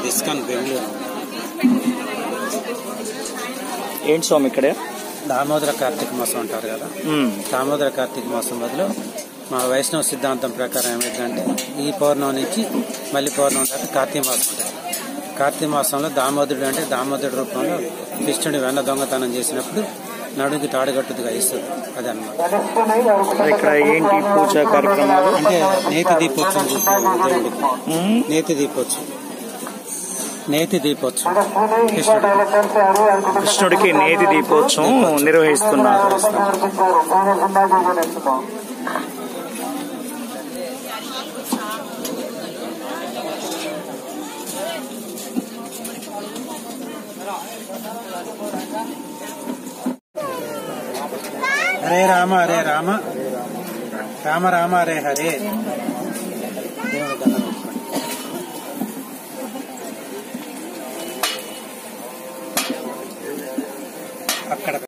ISKCON Bengaluru. ఏంటి స్వామి ఇక్కడ దామోదర కార్తీక మాసం అంటారు కదా, దామోదర కార్తీక మాసం బదులు మా వైష్ణవ సిద్ధాంతం ప్రకారం ఏమైందంటే ఈ పౌర్ణమి నుంచి మళ్ళీ పౌర్ణమి తర్వాత కార్తీక మాసం ఉంటుంది. కార్తీక మాసంలో దామోదరుడు అంటే దామోదరుడు రూపంలో కృష్ణుడి వెన్న దొంగతనం చేసినప్పుడు నడుకి తాడుగట్టుగా ఇస్తుంది. అదనమాట. ఇక్కడ ఏంటి పూజా కార్యక్రమాలు అంటే నేతి దీపోత్సవం దేవుడికి, నేతి దీపోత్సవం కృష్ణుడికి నేతి దీపోత్సవం నిర్వహిస్తున్నారు. హరే రామ హరే రామ రామ రామ హరే హరే. అక్కడ